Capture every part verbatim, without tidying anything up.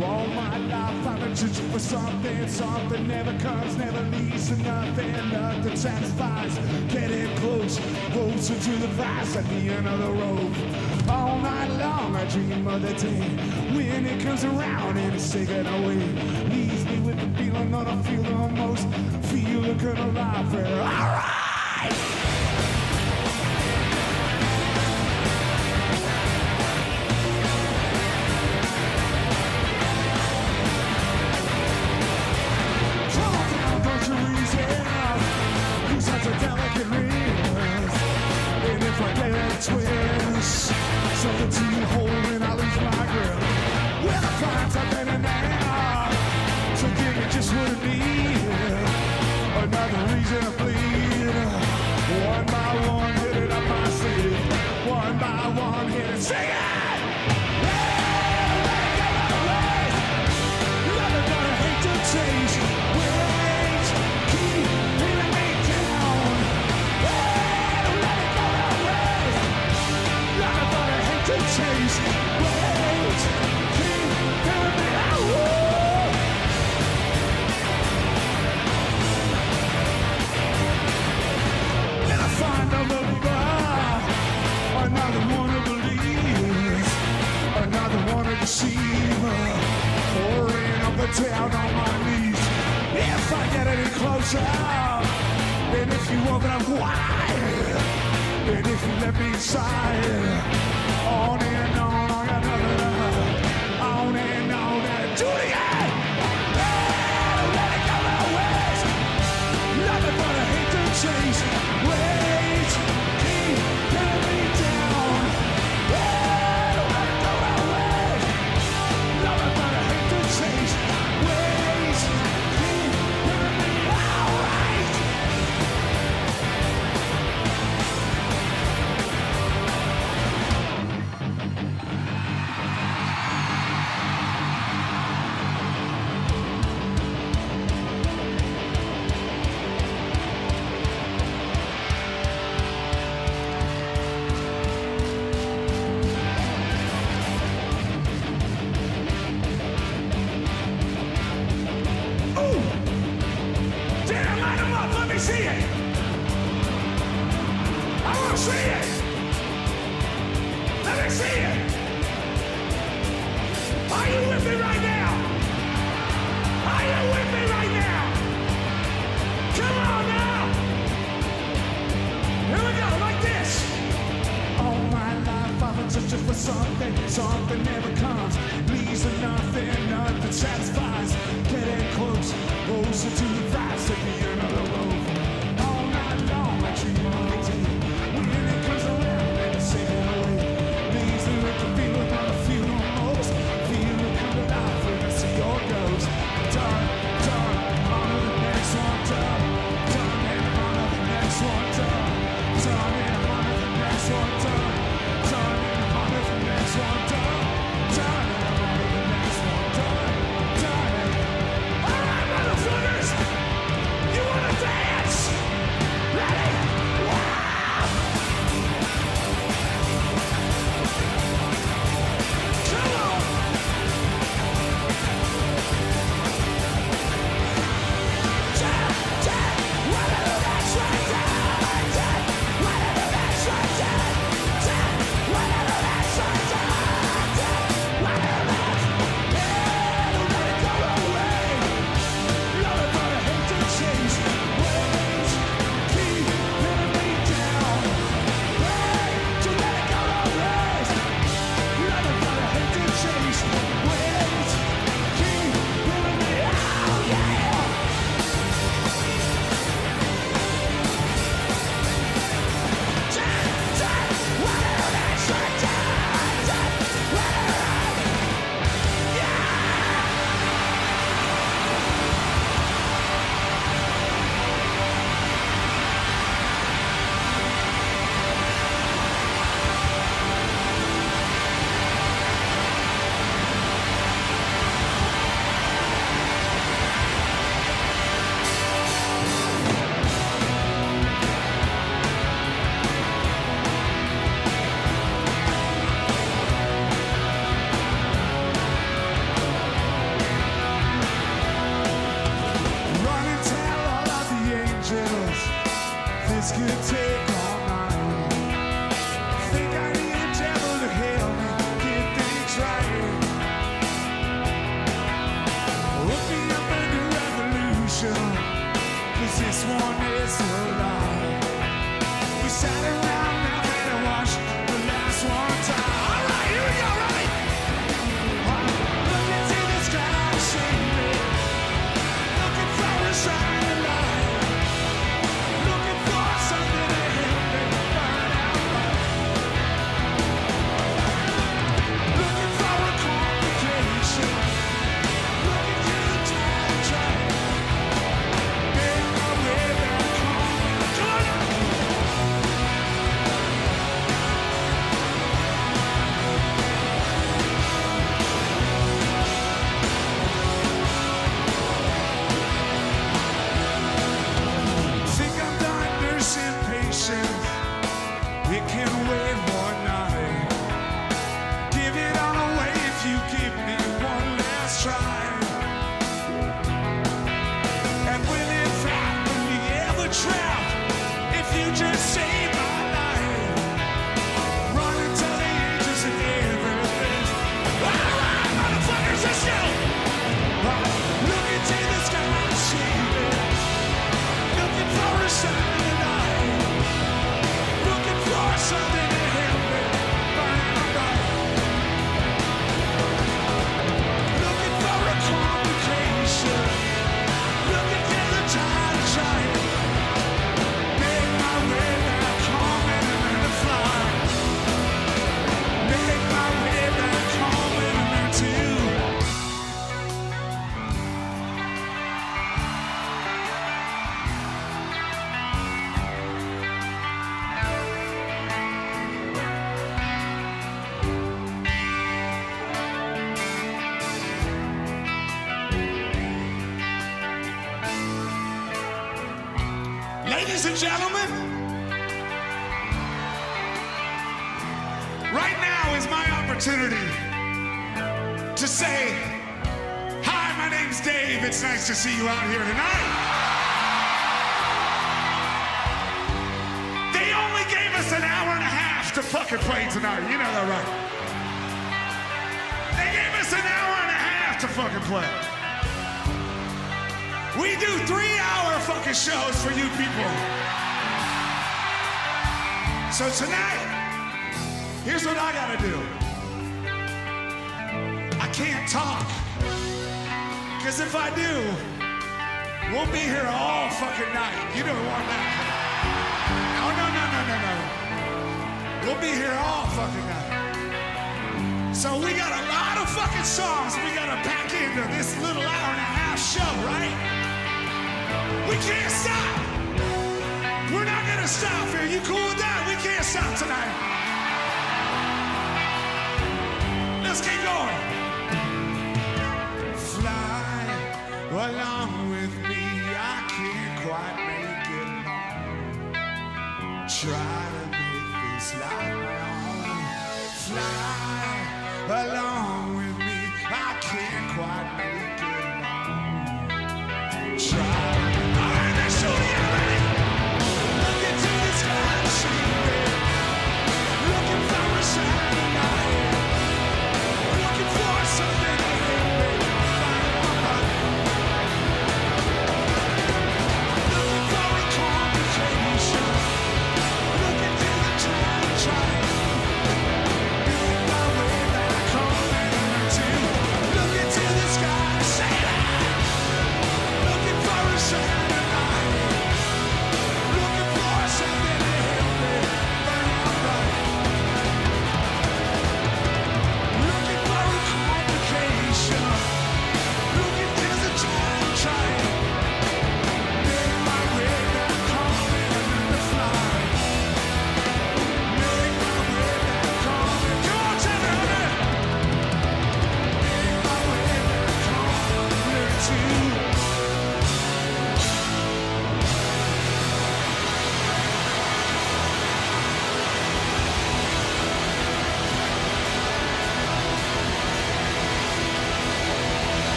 All my life I've been searching for something, something never comes, never leads to nothing, nothing satisfies. Getting close, closer to the prize at the end of the road. All night long I dream of the day when it comes around and it's taken away. Leaves me with the feeling that I feel the most, feeling good alive. Alright! Twist, something to hold when I lose my grip. When I find something in there to give me just what I need, another reason to bleed. One by one, hit it up my sleeve. One by one, hit it, sing it. Nothing but I hate to change. Wait, keep hitting me down. Don't let it go that way. Nothing but I hate to change. Wait, keep hitting me down. And I find another bar, another one to believe, another one to deceive. Pouring up and down on my knees. If I get any closer, and if you open up wide, and if you let me inside, on and on, I got nothing. On and on, and do it again. Don't let it go that way. Nothing but I hate to chase. Wait, keep getting me down. Don't let it go that way. Nothing but I hate to chase. Wait, keep getting me alright. Ooh! Damn, light 'em up, let me see it! I wanna see it! Let me see it! Are you with me right now? Are you with me right now? Come on now! Here we go, like this! All my life I've been searching for something, something never comes, leads to nothing, nothing satisfies. Getting close, closer to the prize at the end of the road. All night long I dream of the day when it comes around and it's taken away. Leaves me with the feeling that I feel the most, feeling come alive when I see your ghost. Done, done, on to the next one, done, done, and on to the next one, done, done, and on to the next one, done, done, and on to the next one, done, Ladies and gentlemen, right now is my opportunity to say, hi, my name's Dave. It's nice to see you out here tonight. They only gave us an hour and a half to fucking play tonight. You know that, right? They gave us an hour and a half to fucking play. We do three-hour fucking shows for you people. So tonight, here's what I gotta do. I can't talk, because if I do, we'll be here all fucking night. You don't want that. Oh, no, no, no, no, no. We'll be here all fucking night. So we got a lot of fucking songs we gotta pack into this little hour and a half show, right? We can't stop. We're not gonna stop here. You cool with that? We can't stop tonight. Let's keep going. Fly along with me. I can't quite make it home. Try to make this life my own. Fly along with me. I can't quite make it home. Try. Look into the sky.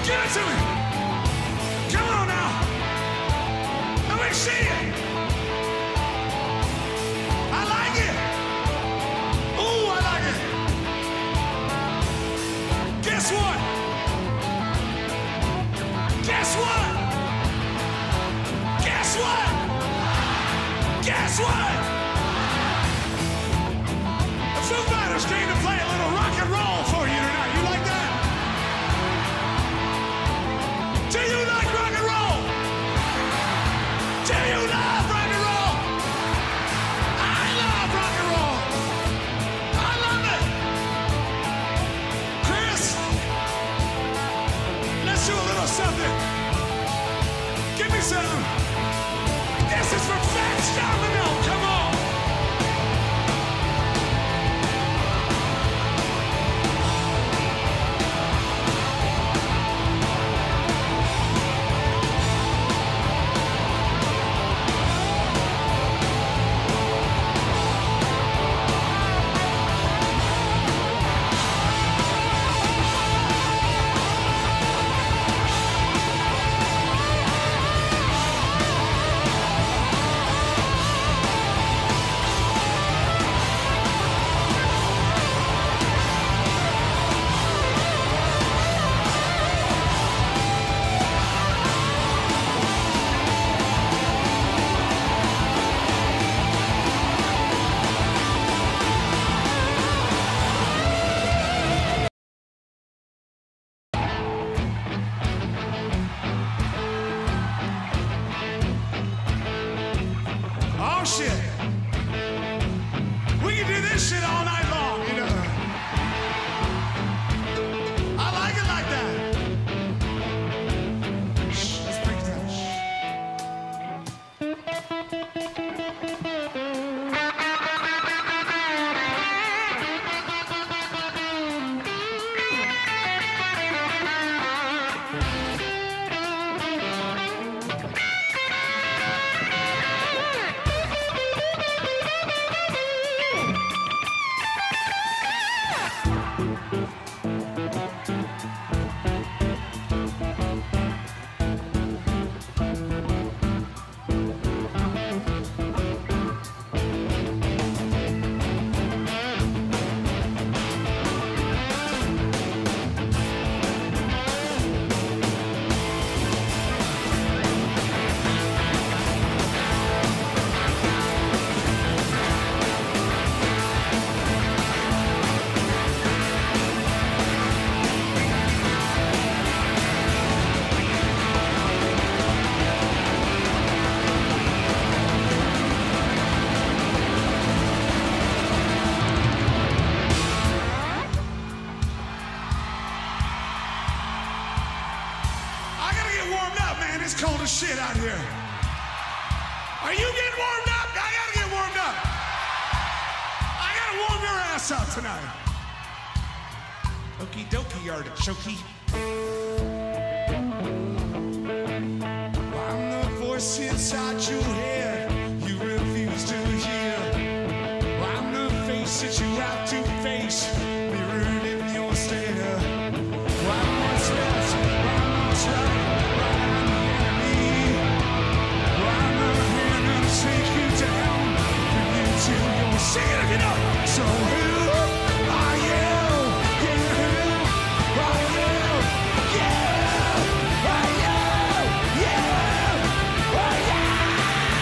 Give it to me. Come on now. Let me see it. I like it. Ooh, I like it. Guess what? Guess what? Guess what? Guess what? The Foo Fighters came to play a little rock and roll for you tonight. You like that? Do you like rock and roll? Do you love rock and roll? I love rock and roll. I love it. Chris, let's do a little something. Give me some. This is for Fats Domino. Come on. Oh shit. We can do this shit all night long, you know. I like it like that. Shh, let's break it down. Shh. It's cold as shit out here. Are you getting warmed up? I gotta get warmed up. I gotta warm your ass up tonight. Okie dokie, artichoke. I'm the voice inside your head you refuse to hear. I'm the face that you have to face, mirrored in your stare. I'm what's left, I'm what's right. Take you down, bring you to your sing it if you know. So who are you? Yeah, who are you? Yeah, are you? Yeah, are you?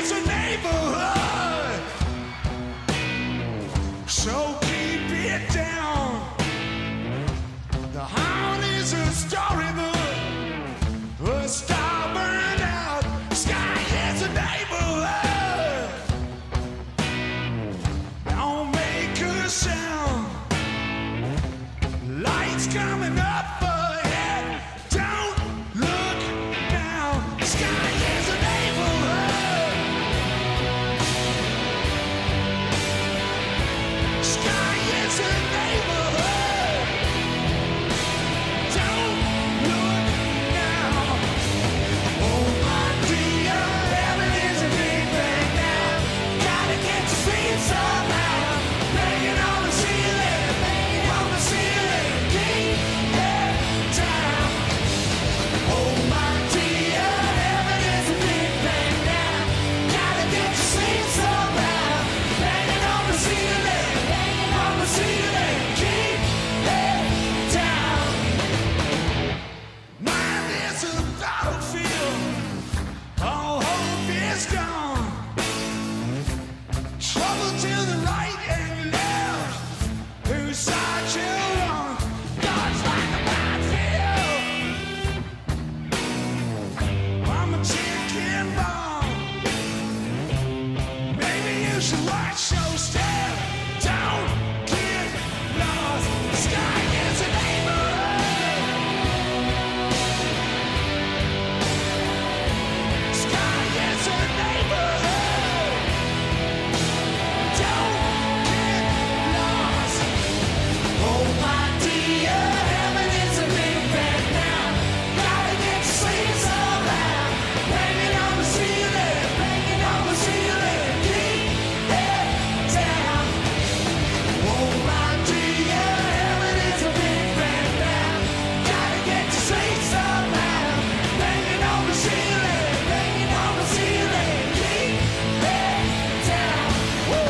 is a neighborhood, so keep it down. The horn is a storybook, a star burned out. Sky is a neighborhood, don't make a sound. Lights coming up ahead, don't look now. Sky is a neighborhood, sky is a neighborhood, don't look now. Oh my dear, heaven is a big bang now. Gotta get to see it somehow. Banging on the ceiling, banging on the ceiling, keep it down. Oh my dear, heaven is a big bang now. Gotta get to see it somehow. Banging on the ceiling, banging on the ceiling, keep it down. Mind is a battlefield, all hope is gone. Trouble to the right and left, whose side you're on. God's like a minefield, I'm a chicken bomb. Maybe you should watch your step, don't get lost. The sky is a neighborhood, sky is a neighborhood, don't get lost. Oh my dear, heaven is a big bang now. Gotta get to sleep somehow. Banging on the ceiling, banging on the ceiling, keep it down. Oh my dear, heaven is a big bang now. Gotta get to sleep somehow. Banging on the ceiling, banging on the ceiling, keep it down. Woo!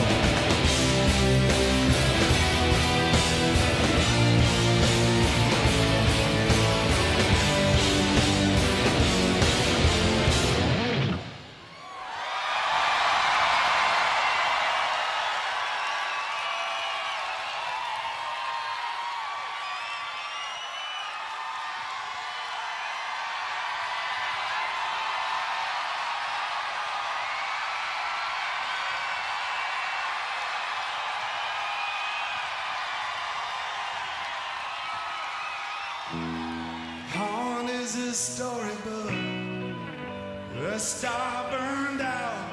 Horn is a storybook, a star burned out.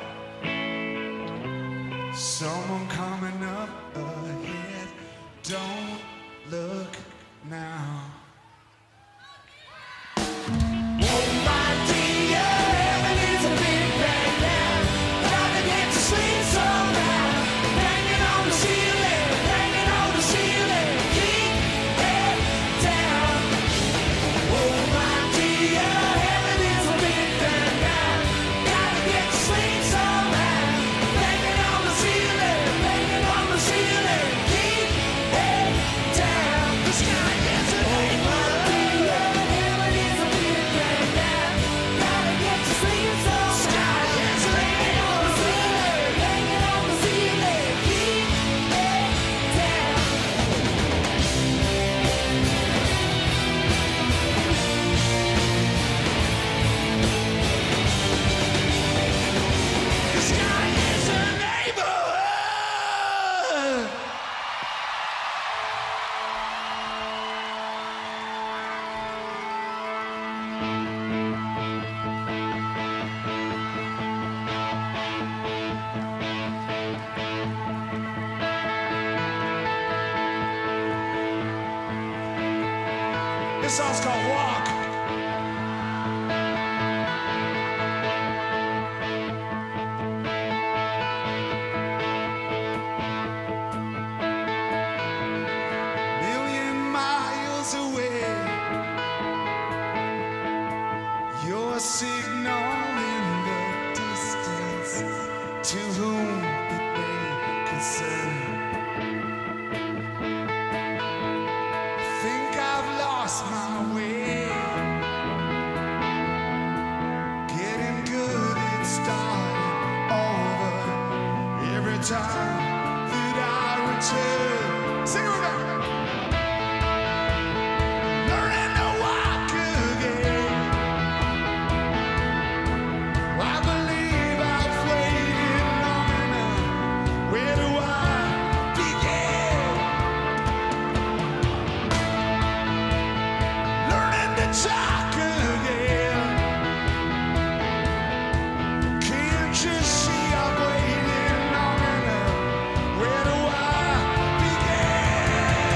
Someone coming up ahead, don't look now. Oh my dear, heaven is a big bang now. Gotta get to sleep somehow. Banging on the ceiling, banging on the ceiling, keep it down. Oh my dear, heaven is a big bang now. Gotta get to sleep somehow. Banging on the ceiling, banging on the ceiling, keep it down. The sky is a neighborhood. Heaven is a big bang now. Gotta get to sleep somehow. Sky is a neighborhood. Banging on the ceiling, keep it down. The sky is a neighborhood. This song's called Walk. Million miles away, your signal in the distance. To whom it may concern, think I've lost my way. Getting good at starting time that I return. Sing it with me. Learning to walk again. I believe I've waited long enough. Where do I begin? Learning to talk again. Can't you see I'm waiting long enough? Where do I begin?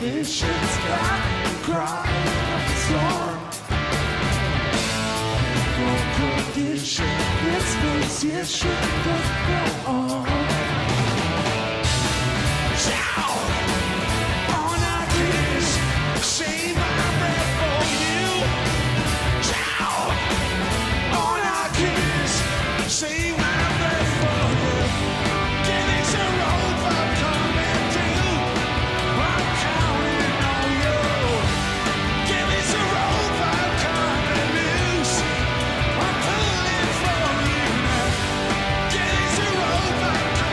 conditions got me crying up a storm. No condition, this position could go on. Shout! All I did is save my breath for you. Shout! All I did is save my breath for you. Give us a road for coming to. I'm counting on you. Give us a road for coming loose. I'm pulling for you now. Give us a road for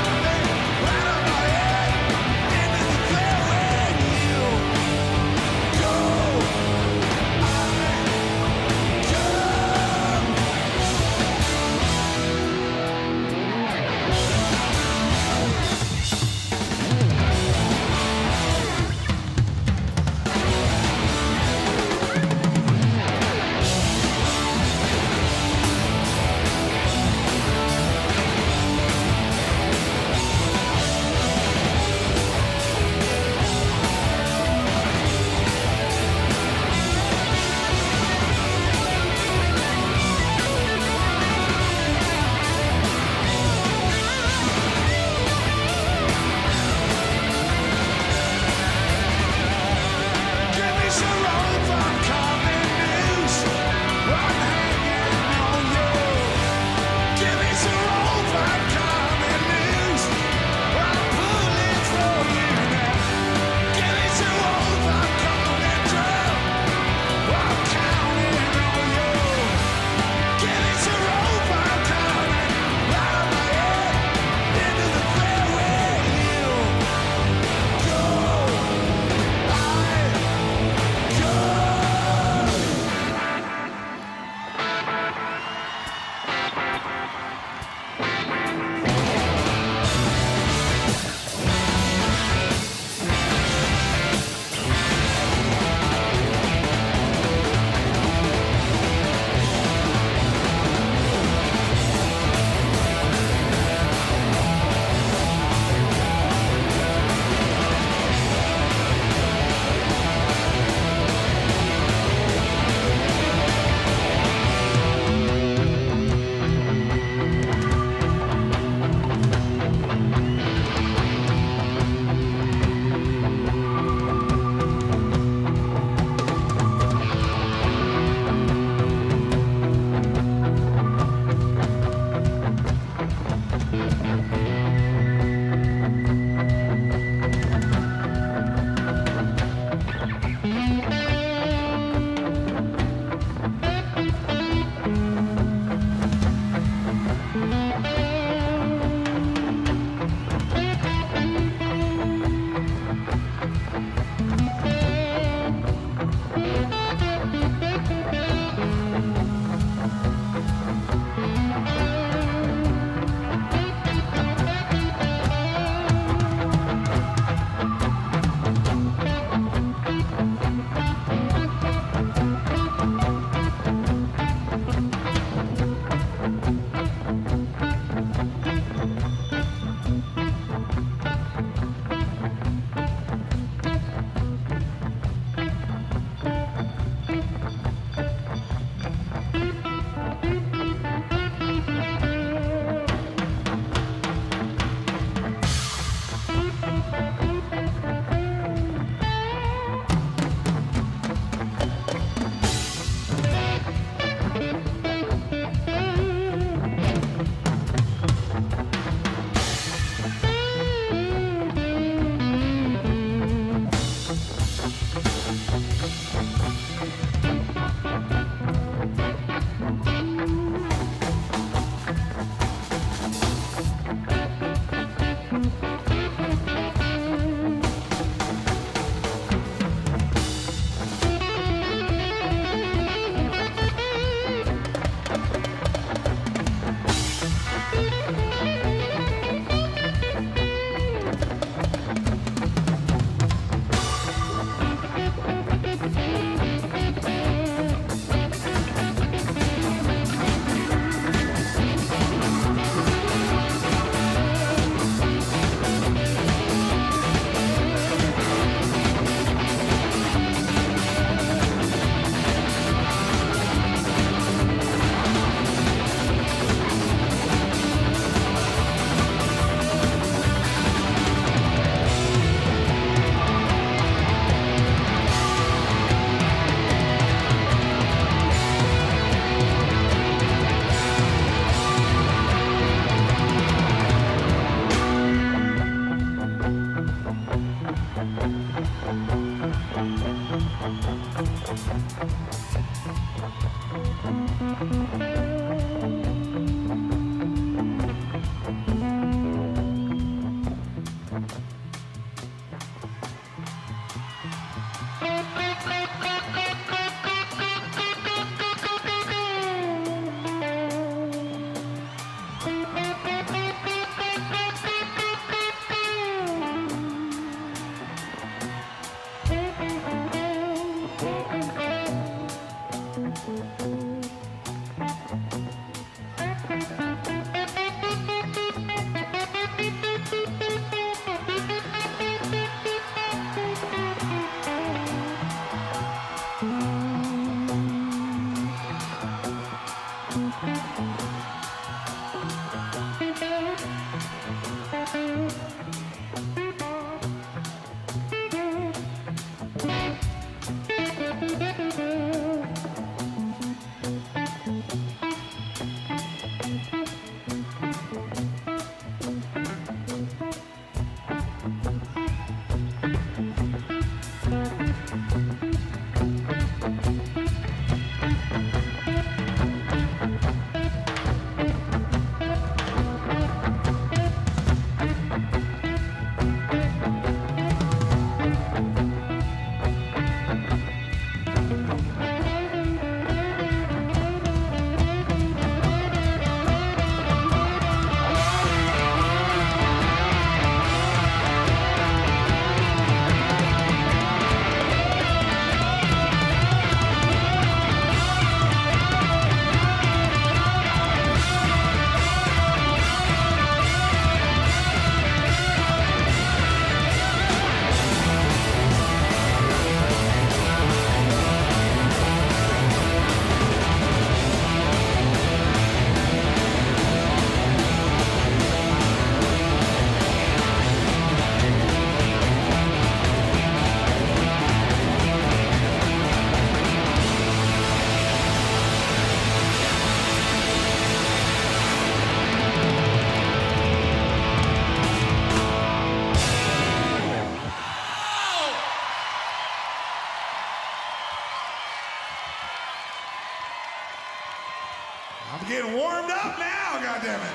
I'm getting warmed up now, goddammit.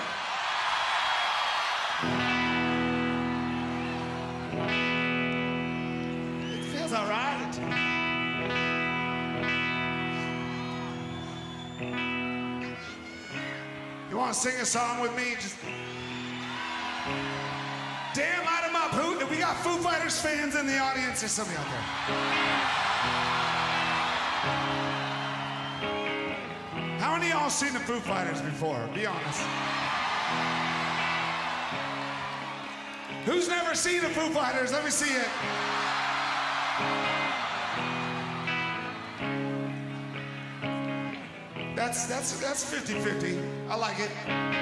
It feels all right. You want to sing a song with me? Just damn, light 'em up. Who? We got Foo Fighters fans in the audience. There's somebody out there. How many of y'all seen the Foo Fighters before? Be honest. Who's never seen the Foo Fighters? Let me see it. That's that's that's fifty fifty. I like it.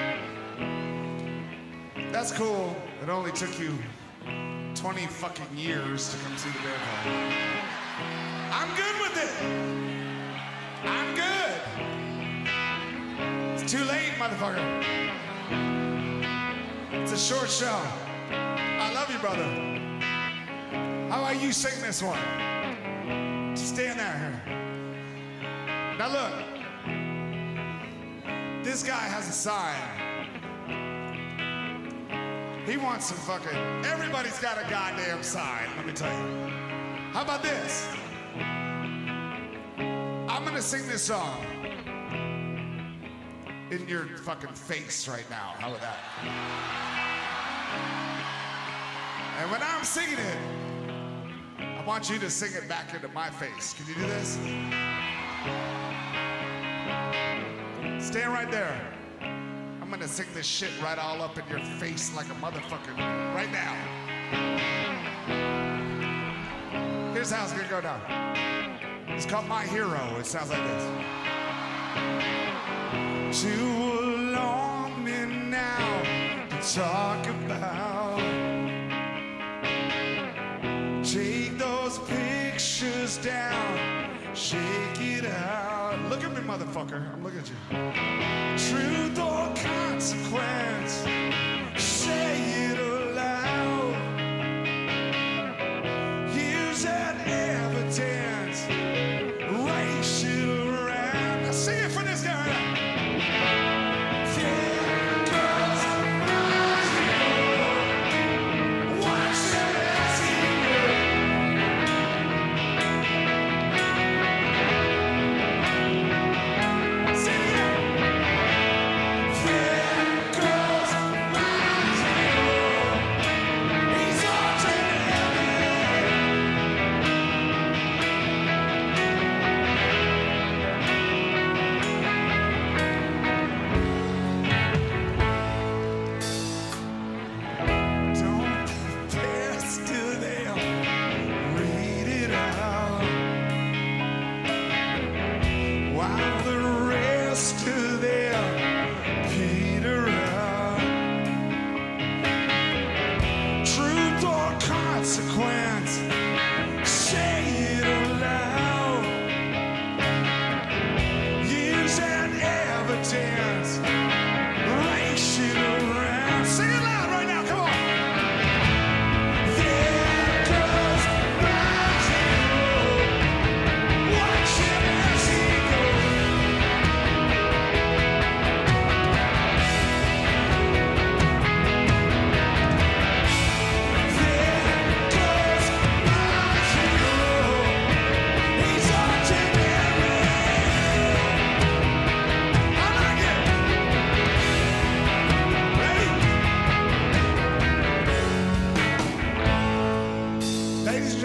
That's cool. It only took you twenty fucking years to come see the band. I'm good with it. I'm good. It's too late, motherfucker. It's a short show. I love you, brother. How about you sing this one? Just stand there. Now look. This guy has a sign. He wants some fucking... Everybody's got a goddamn sign, let me tell you. How about this? I'm gonna sing this song in your fucking face right now. How about that? And when I'm singing it, I want you to sing it back into my face. Can you do this? Stand right there. I'm gonna sing this shit right all up in your face like a motherfucker right now. Here's how it's gonna go down. It's called My Hero. It sounds like this. Too long and now to talk about. Take those pictures down, shake it out. Look at me, motherfucker. I'm looking at you. Truth or consequence, say it aloud. Here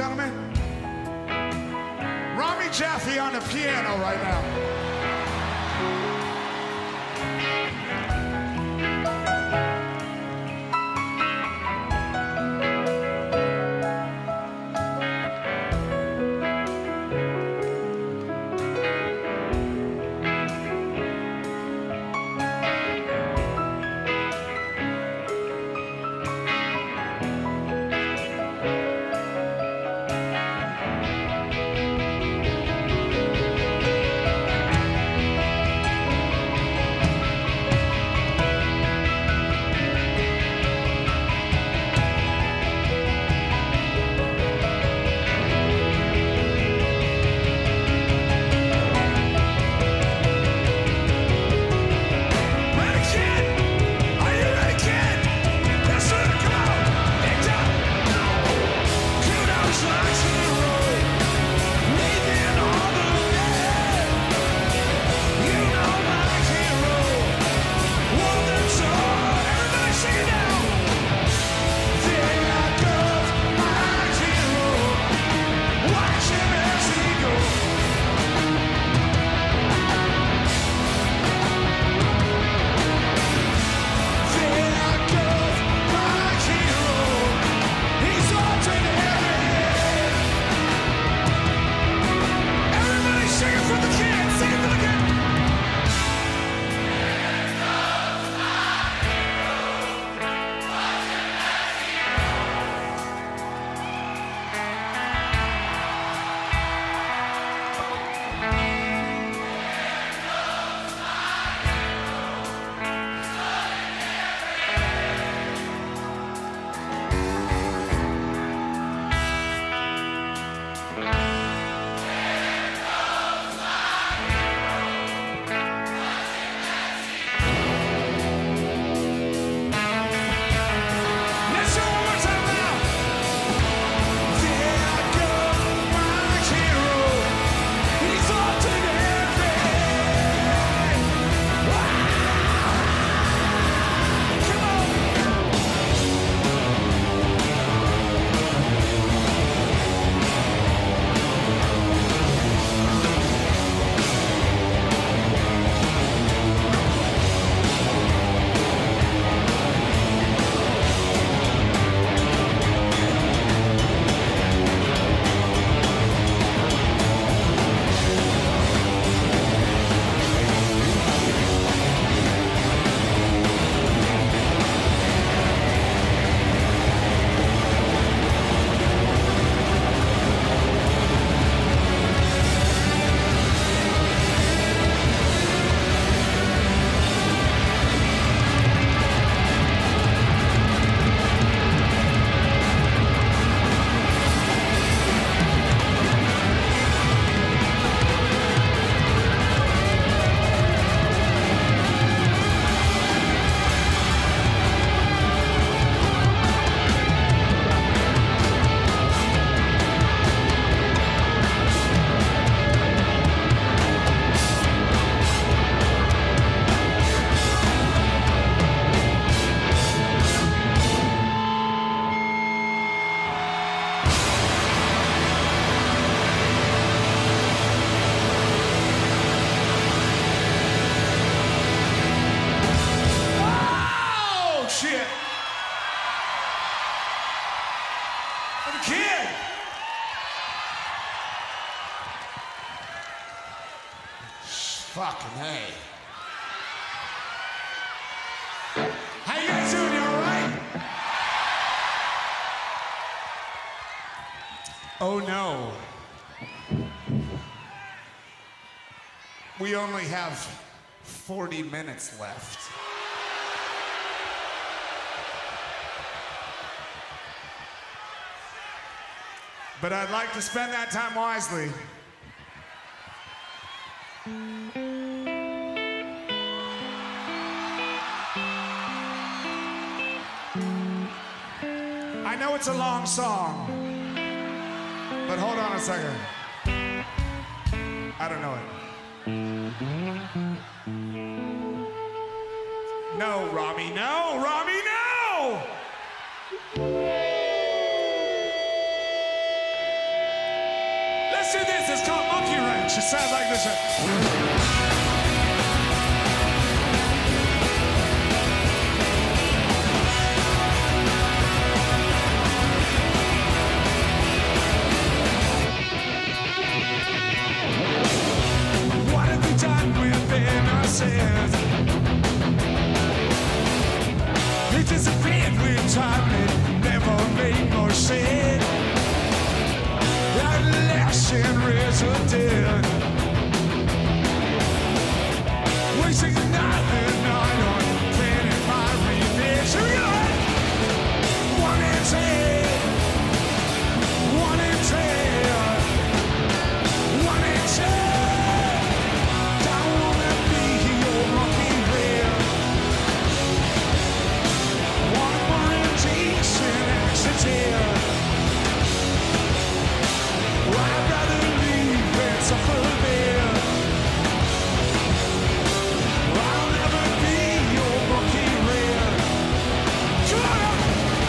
gentlemen, Rami Jaffe on the piano right now. Fucking hey. How you guys doing? You all right? Oh no. We only have forty minutes left. But I'd like to spend that time wisely. I know it's a long song, but hold on a second. I don't know it. No, Rami, no, Rami, no! Let's do this. It's called Monkey Wrench. It sounds like this. What have we done with innocence? It disappeared with time. It never made more sense. Adolescent resident, wasting another night on planning my revenge. Here we go. One and ten, one and ten, one and ten. Don't wanna be your monkey red. One more indecent accident. I'd rather leave than suffer there. I'll never be your monkey red. Come on up.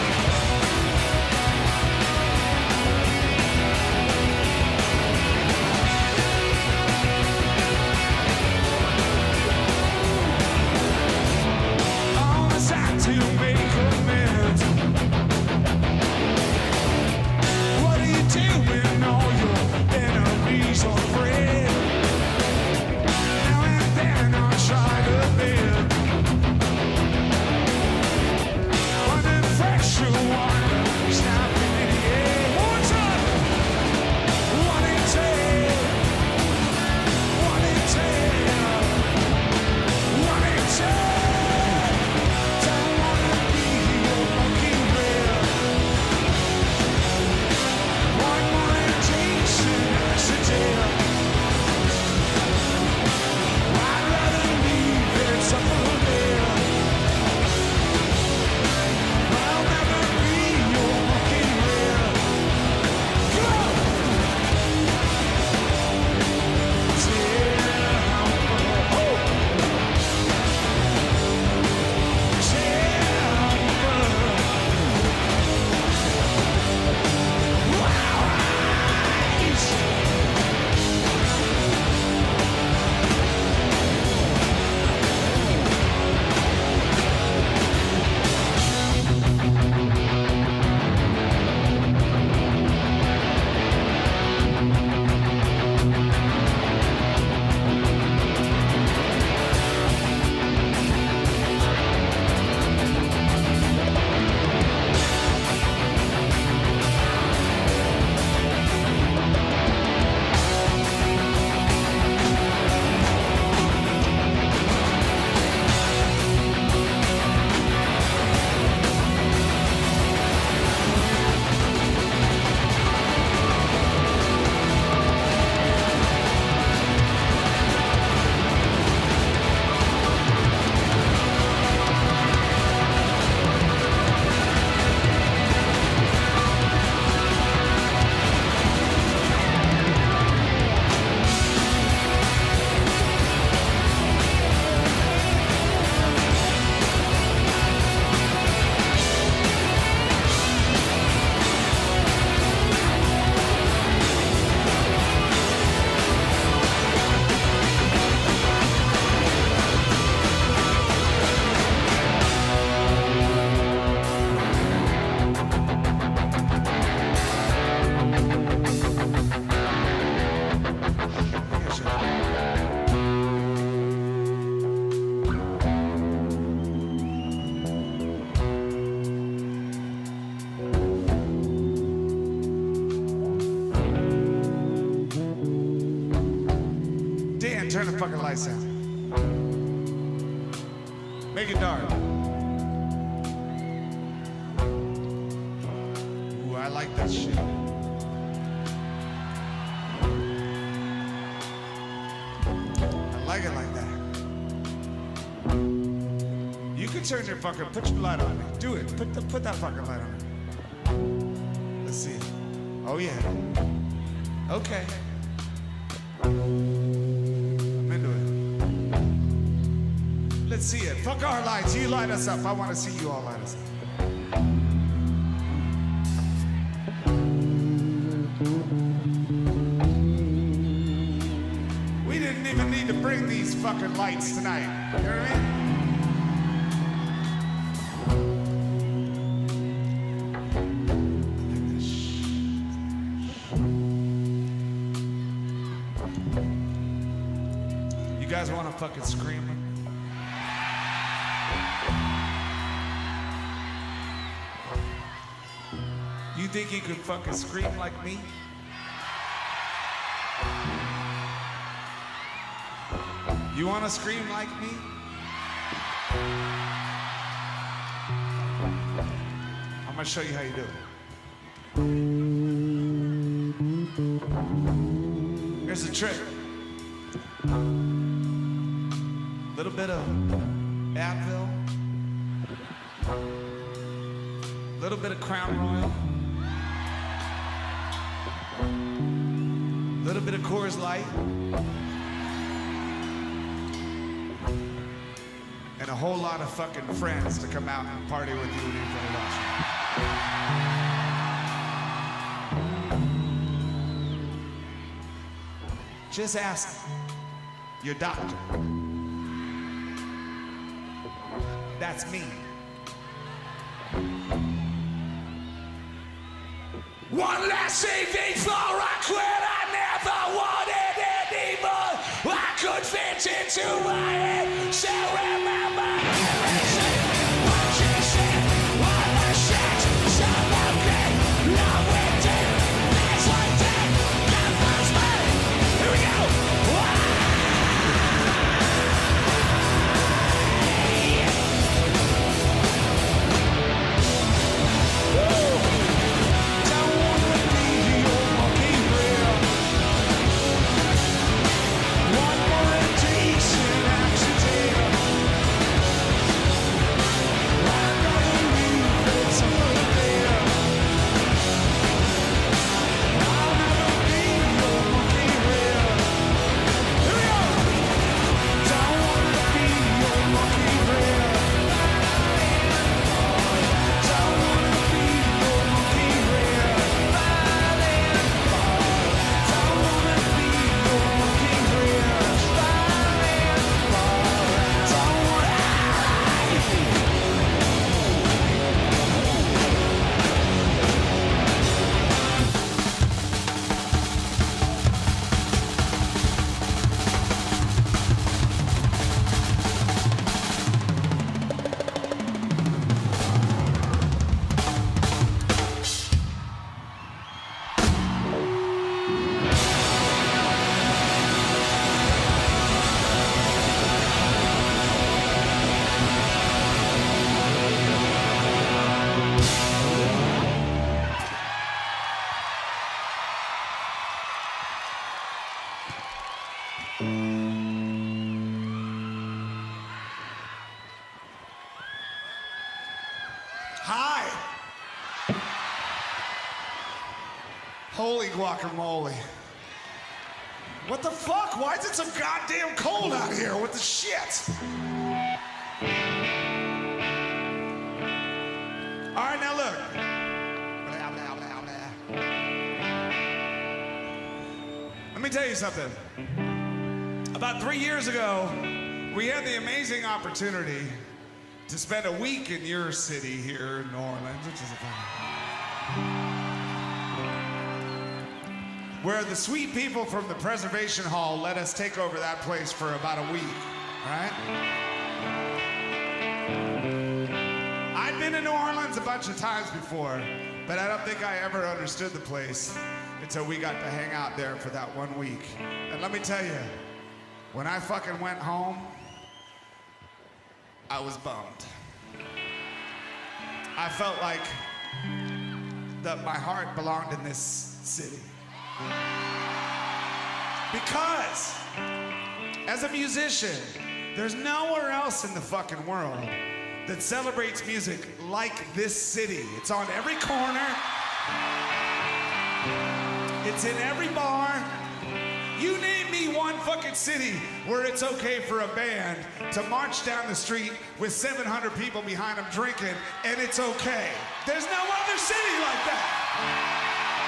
All this time to make amends. What do you do when all your enemies are friends? Now and then I try to bend, but the pressure one snapping in the air. One time, one in ten, one in ten, one in ten. Don't wanna be your monkey red. One more indecent accident. I'd rather leave than suffer there. I'll never be your monkey red. Go! Dan, turn the fucking lights out. Make it dark. Ooh, I like that shit. I like it like that. You can turn your fucking, put your light on me. Do it. Put the, put that fucking light on me. Let's see it. Oh yeah. Okay. I'm into it. Let's see it. Fuck our lights. You light us up. I want to see you all light us up. didn't bring these fucking lights tonight. You know what I mean? You guys want to fucking scream? You think you could fucking scream like me? You want to scream like me? I'm gonna show you how you do it. Here's a trick. Little bit of Advil, little bit of Crown Royal, little bit of Coors Light, and a whole lot of fucking friends to come out and party with you and you for lunch. Just ask your doctor. That's me. One last evening before I quit, I never wanted anymore. I could fit into my head, still remember everything. What you said, what the shit, so okay, love with it, that's like that, that was me. Here we go. Hi. Holy guacamole. What the fuck? Why is it so goddamn cold out here? What the shit? All right, now look. Blah, blah, blah, blah. Let me tell you something. About three years ago, we had the amazing opportunity to spend a week in your city here in New Orleans, which is a fun, where the sweet people from the Preservation Hall let us take over that place for about a week, all right? I'd been in New Orleans a bunch of times before, but I don't think I ever understood the place until we got to hang out there for that one week. And let me tell you, when I fucking went home, I was bummed. I felt like that my heart belonged in this city. Because as a musician, there's nowhere else in the fucking world that celebrates music like this city. It's on every corner. It's in every bar. You name me one fucking city where it's okay for a band to march down the street with seven hundred people behind them drinking, and it's okay. There's no other city like that.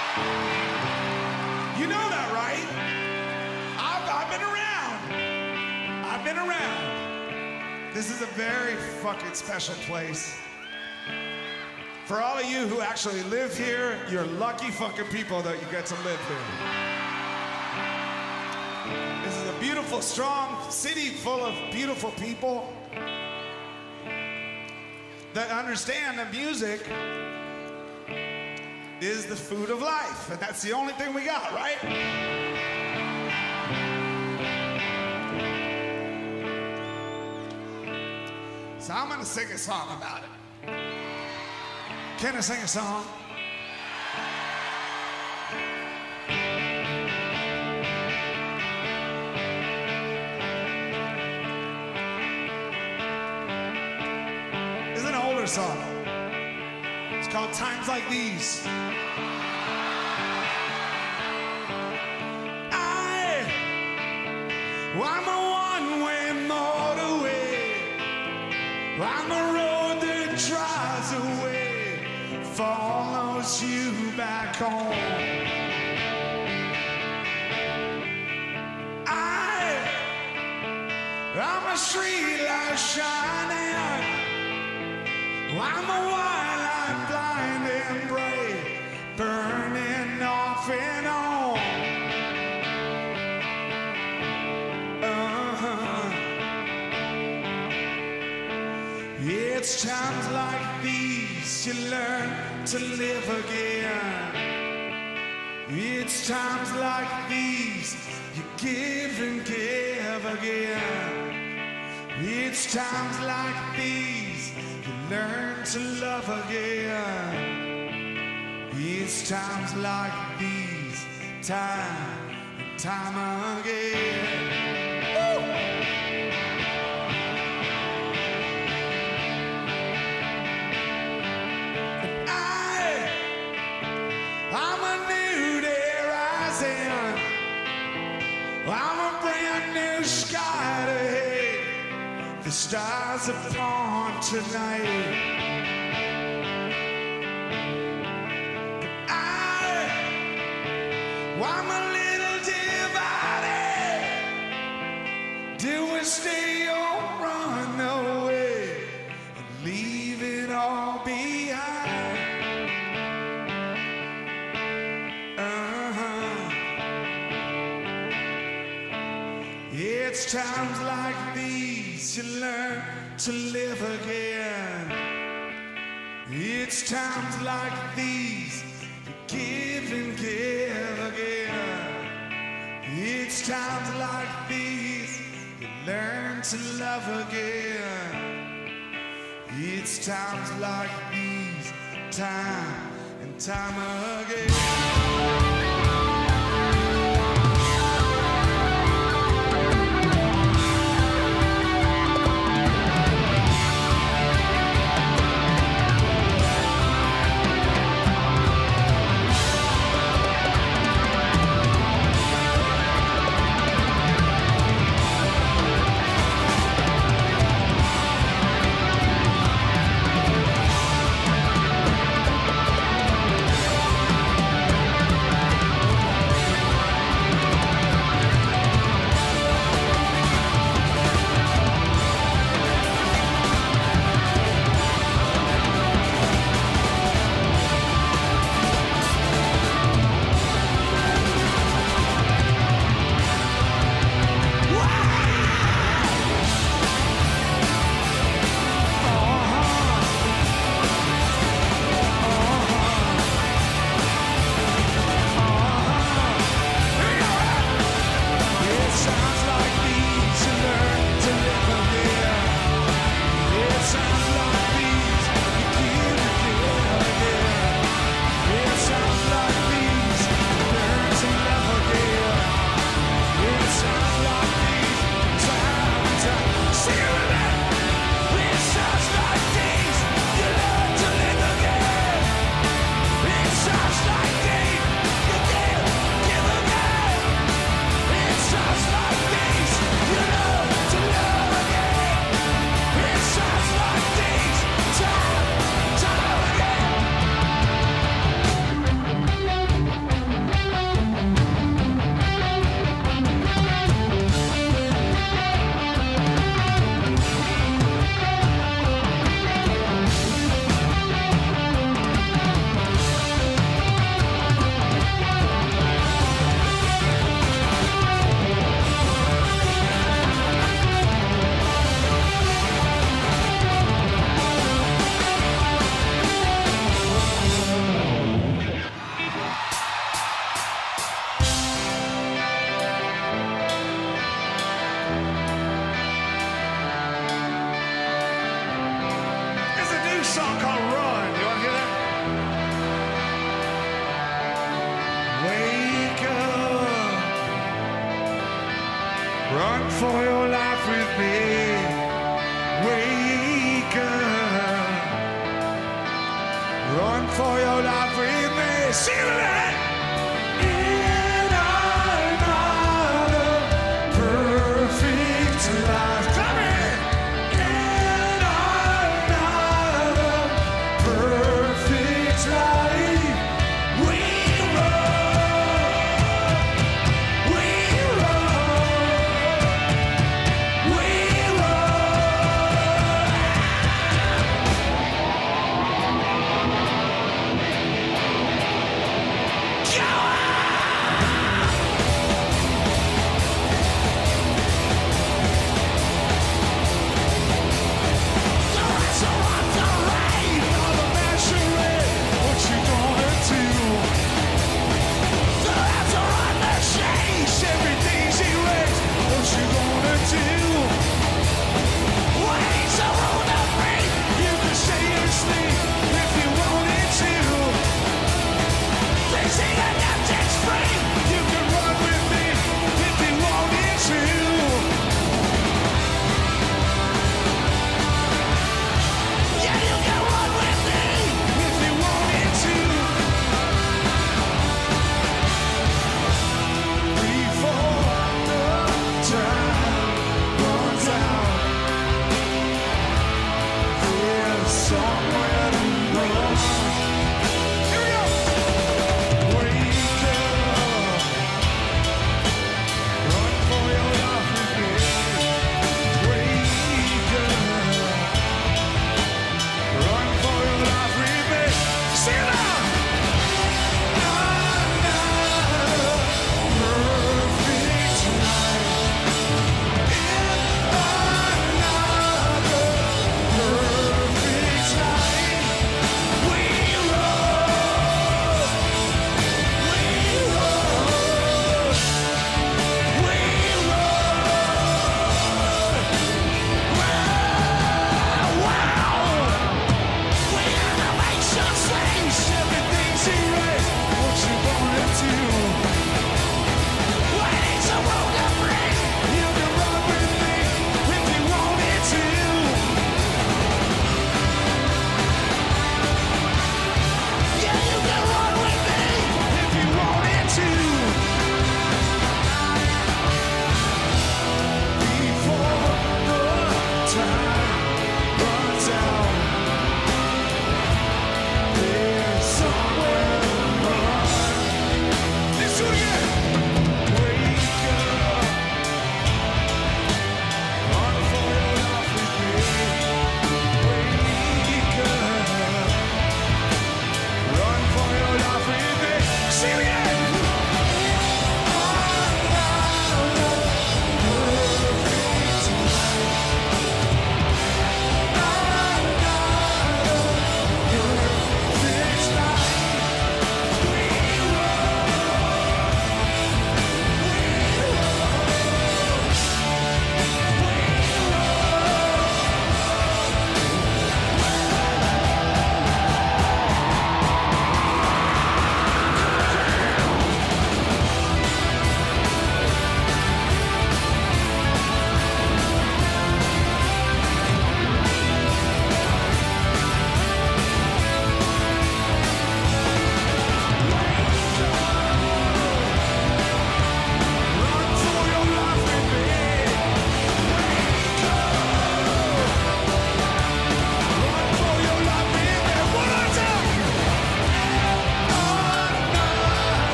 You know that, right? I've, I've been around. I've been around. This is a very fucking special place. For all of you who actually live here, you're lucky fucking people that you get to live here. This is a beautiful, strong city full of beautiful people that understand that music is the food of life, and that's the only thing we got, right? So I'm gonna sing a song about it. Can I sing a song? It's an older song. It's called Times Like These. I, I'm a one-way motorway. I'm a road that drives away, follows you back home. I, I'm a street light shining. I'm a white light blind and bright, burning off and on. Uh-huh. It's times like these you learn to live again. It's times like these you give and give again. It's times like these you learn to love again. It's times like these, time and time again. Woo! And I, I'm a new day rising. I'm a brand new sky to hit. The stars upon tonight. I'm a little divided. Do we stay or run away and leave it all behind? Uh-huh. It's times like these you learn to live again. It's times like these you give and give again. It's times like these you learn to love again. It's times like these, time and time again. Run for your life with me. Wake up. Run for your life with me. Sing it again. In another perfect life. Come in. In another perfect life. We run. We run. We run.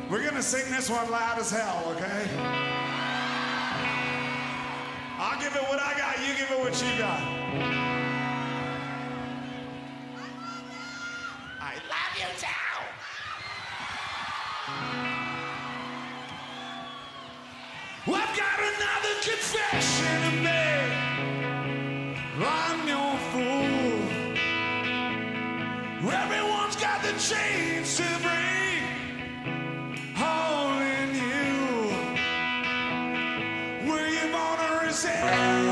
We're gonna sing this one loud as hell, okay? I'll give it what I got, you give it what you got. I love you too! Well, I've got another confession to make. I'm your fool. Everyone's got the chains to break. All in you. Were you born to resist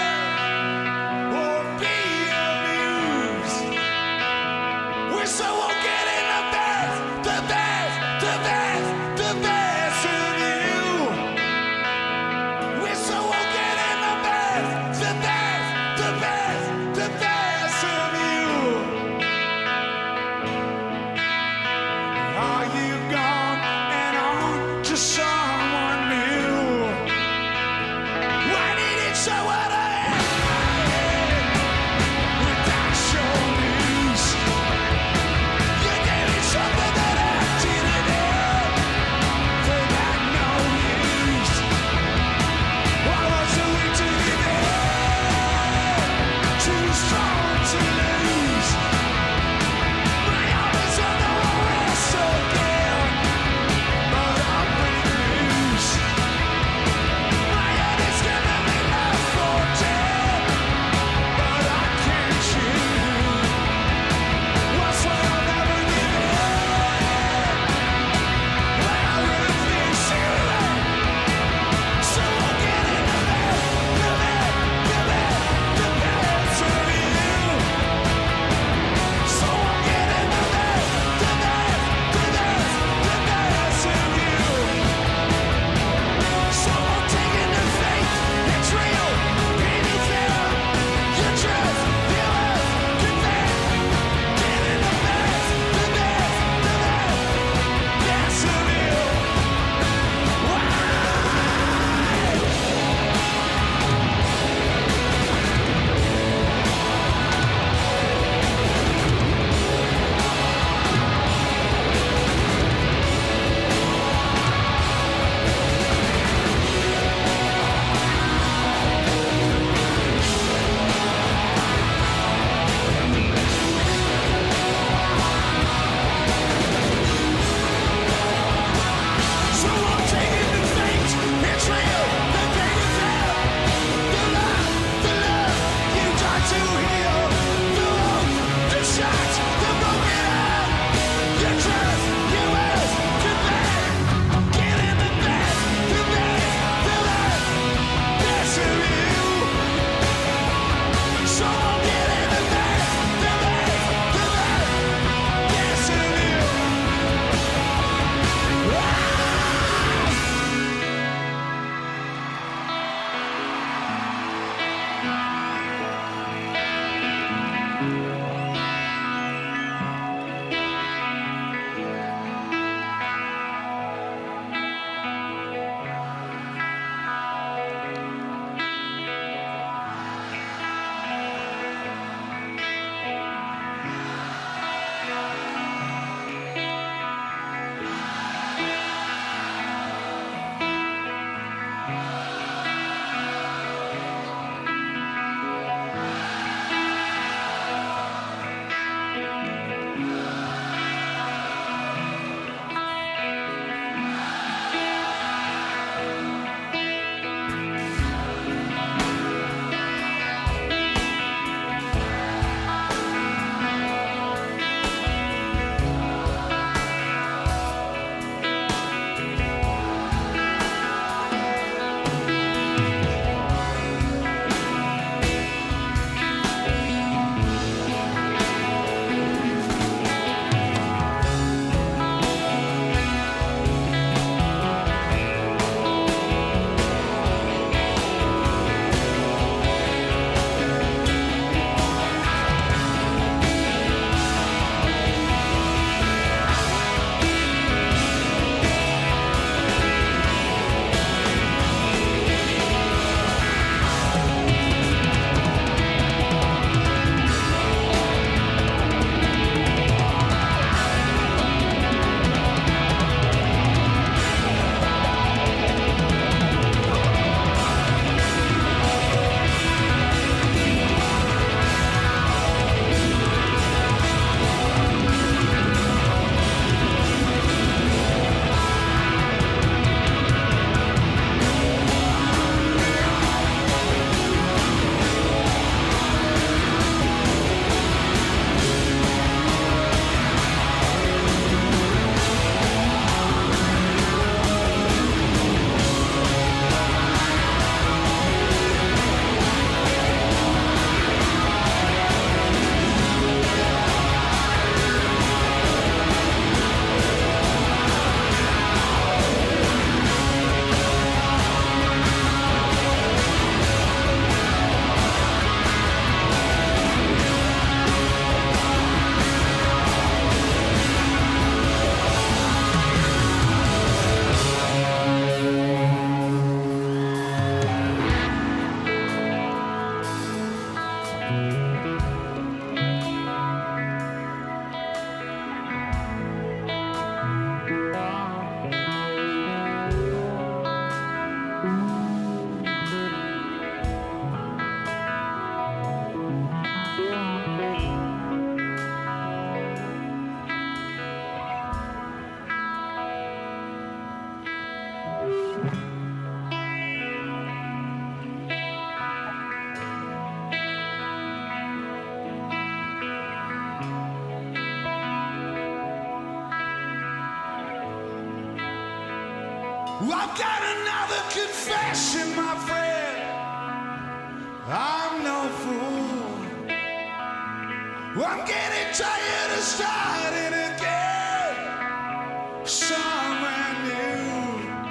or be abused? We're so won't get in the best, the best, the best, the best of you. We're so won't get in the best, the best, the best, the best of you. Are you gone and on to someone new? Why did it so I've got another confession, my friend. I'm no fool. I'm getting tired of starting again somewhere new,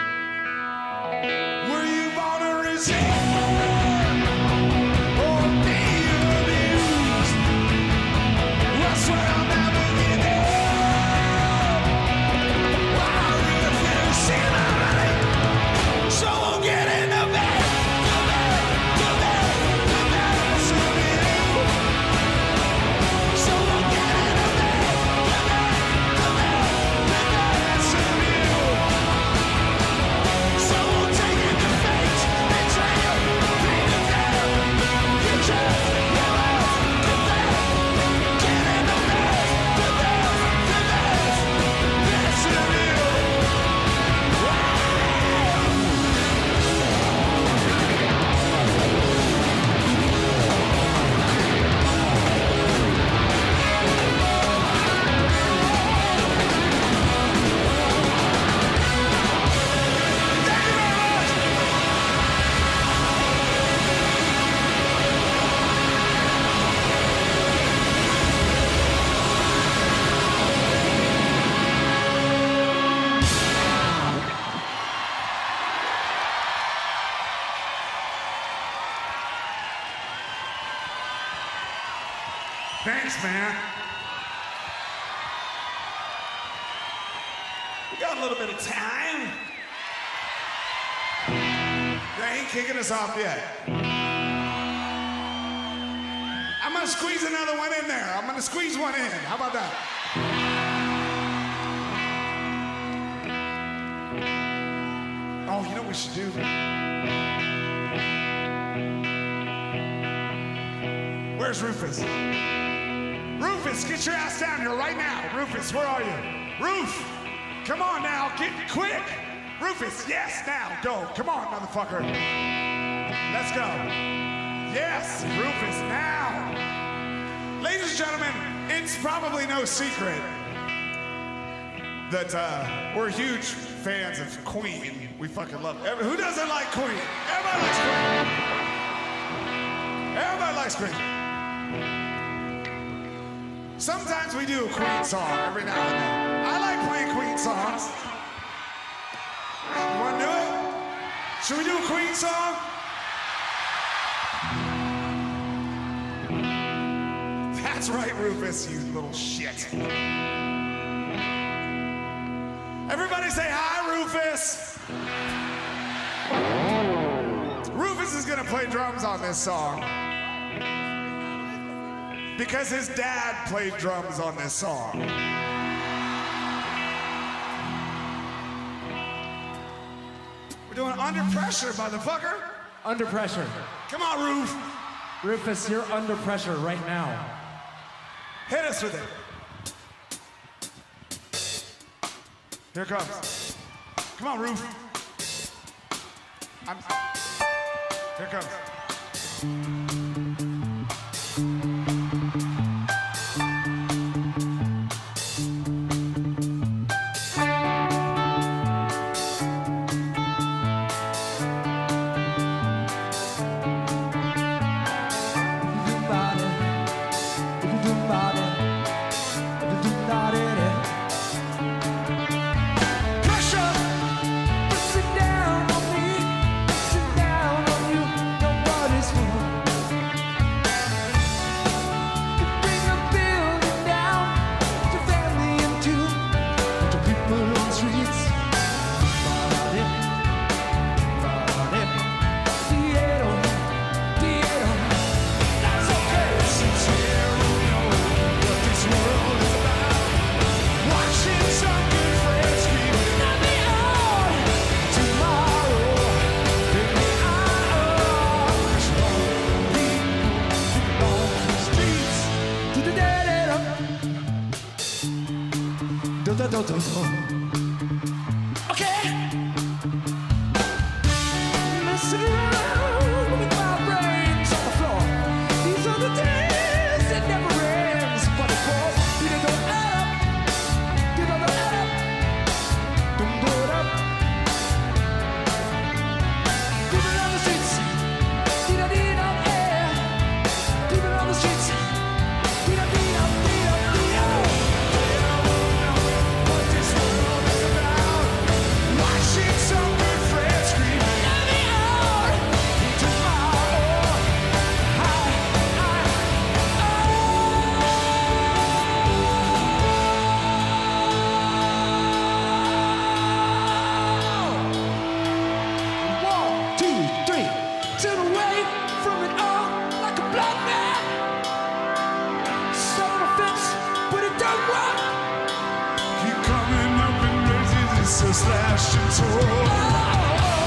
where you wanna resist or be abused. I swear I'll never give up. I refuse to see my so we'll get in the bed, the bed, the bed, the best of you. So we'll get in the bed, the bed, the bed, the best of you. So we'll take it to fate, betrayal, pain and death. You just will us, the bed. Get in the bed, the best, the best, best of you. Thanks, man. We got a little bit of time. They ain't kicking us off yet. I'm gonna squeeze another one in there. I'm gonna squeeze one in. How about that? Oh, you know what we should do? Where's Rufus? Rufus, get your ass down here right now. Rufus, where are you? Roof, come on now, get quick. Rufus, yes, now, go. Come on, motherfucker. Let's go. Yes, Rufus, now. Ladies and gentlemen, it's probably no secret that uh, we're huge fans of Queen. We fucking love it. Who doesn't like Queen? Everybody likes Queen. Everybody likes Queen. Sometimes we do a Queen song every now and then. I like playing Queen songs. You wanna do it? Should we do a Queen song? That's right, Rufus, you little shit. Everybody say hi, Rufus. Rufus is gonna play drums on this song because his dad played drums on this song. We're doing Under Pressure, motherfucker. Under Pressure. Come on, Roof. Rufus, you're under pressure right now. Hit us with it. Here it comes. Come on, Roof. I'm... Here it comes. are slashed and torn.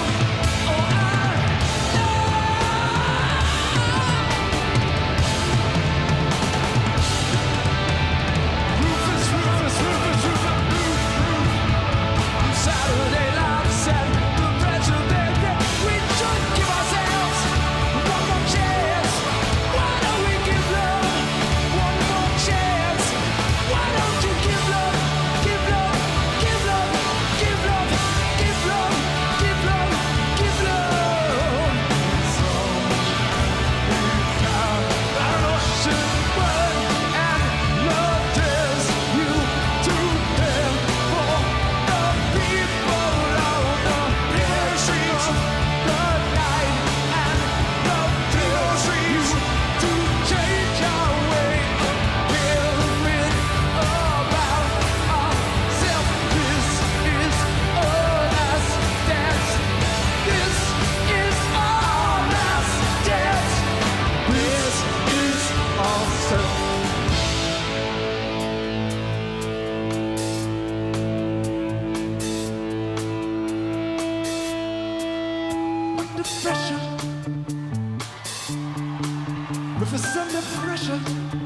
Saturday night said the pressure that we should give ourselves one more chance. Why don't we give love one more chance? Why don't you give love, give love, give love, give love, give love, give love, give love? So without an ocean burn and love tears you to hell for the people on the river streets, the night and the river streets to change our way of feeling about ourselves. This is our last dance. This is our last dance. This is awesome. Under pressure, Rufus under pressure,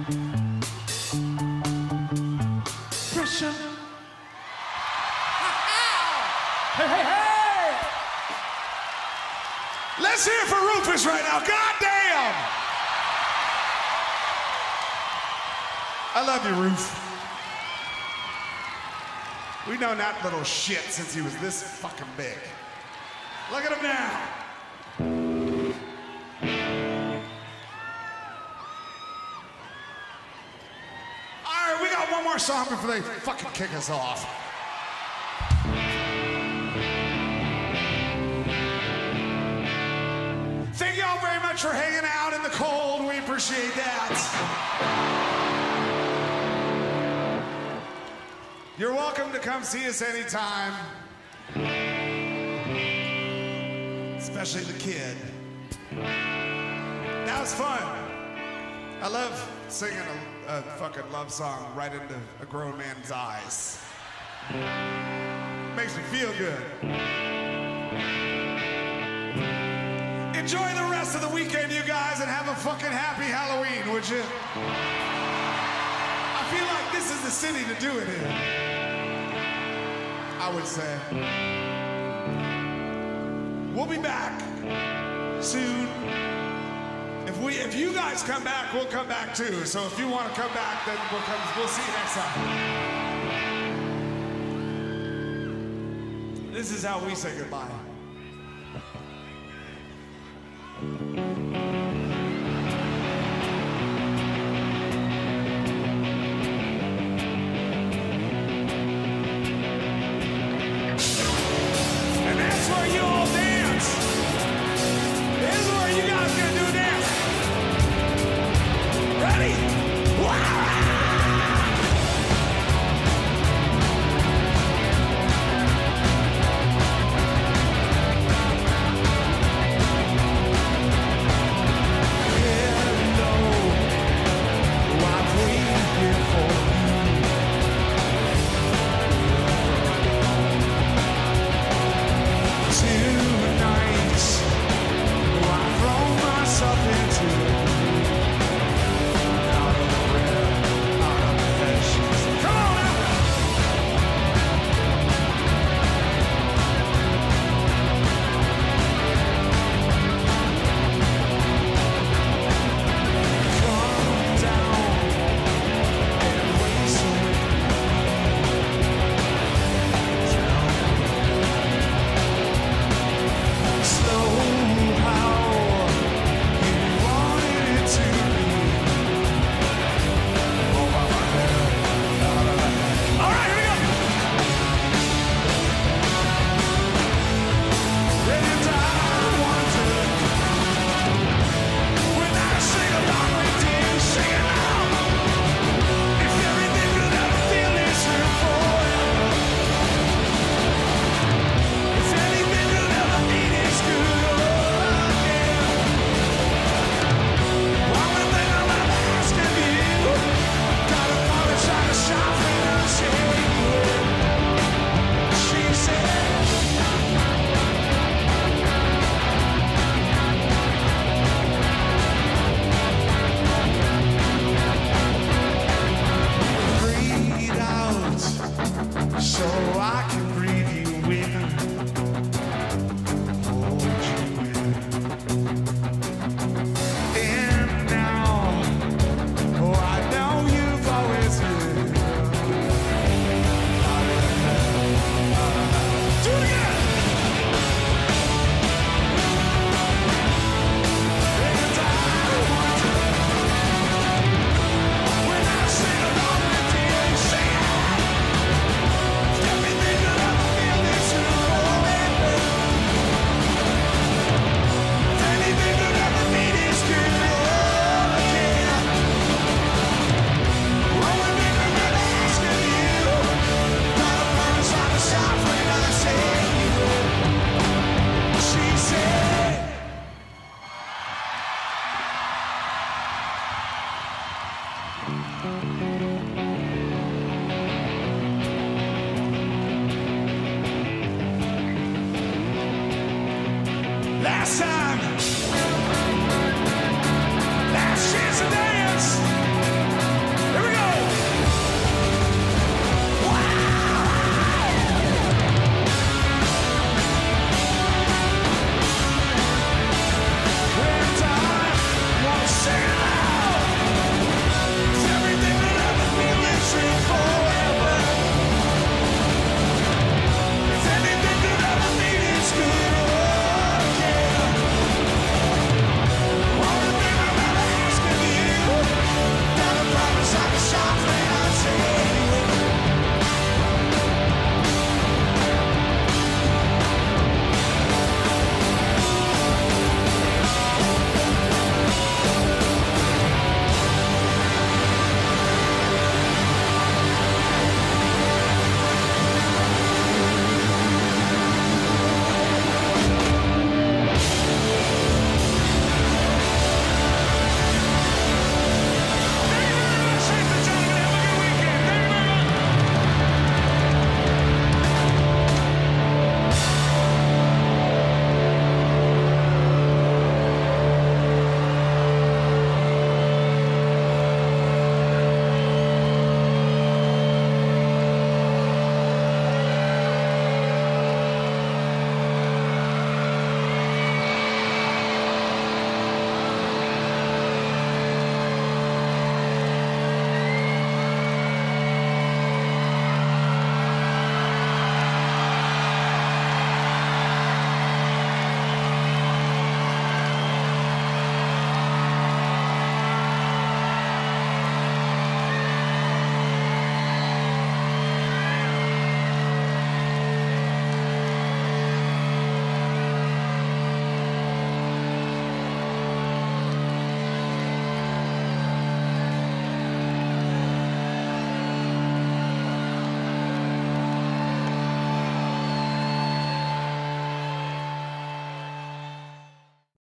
pressure. Hey, hey, hey! Let's hear it for Rufus right now. God damn! I love you, Ruf. We've known that little shit since he was this fucking big. Look at him now. All right, we got one more song before they fucking kick us off. Thank y'all very much for hanging out in the cold. We appreciate that. You're welcome to come see us anytime. Especially the kid. That was fun. I love singing a, a fucking love song right into a grown man's eyes. Makes me feel good. Enjoy the rest of the weekend, you guys, and have a fucking happy Halloween, would you? I feel like this is the city to do it in. I would say. We'll be back soon. If we, if you guys come back, we'll come back too. So if you want to come back, then we'll come. We'll see you next time. This is how we say goodbye. And that's where you all dance. This is where you guys gonna do a dance. Ready? Wow! last time.